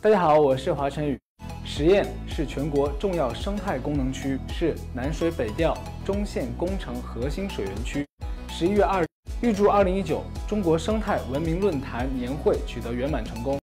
大家好，我是华晨宇。十堰是全国重要生态功能区，是南水北调中线工程核心水源区。11月2日，预祝2019中国生态文明论坛年会取得圆满成功。